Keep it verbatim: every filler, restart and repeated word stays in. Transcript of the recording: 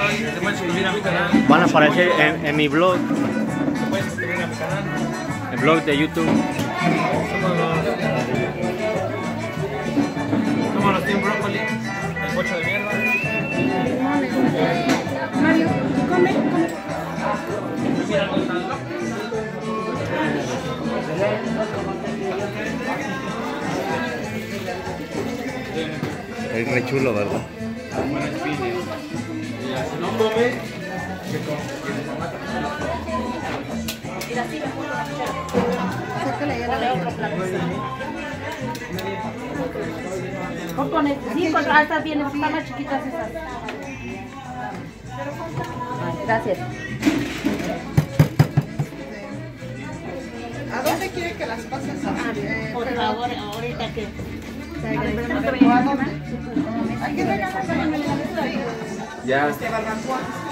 te puedes suscribir a mi canal. Van a aparecer en, en mi blog, Te puedes suscribir a mi canal. el blog de YouTube. Somos los, somos los Team Broccoli, el pocho de mierda. Mario, come, come. Mira, Gonzalo. Es re chulo, ¿verdad? Buena espina. Si no come, que come. Mira, sí, me pongo la cuchara. Sácale ya la otro plato. Compone, sí, con altas vienen, están más chiquitas esas. Ay, gracias. ¿A dónde quiere que las pases a eh, Por favor, ahorita que... Hay que regalarle a la Ya. este barbacoa.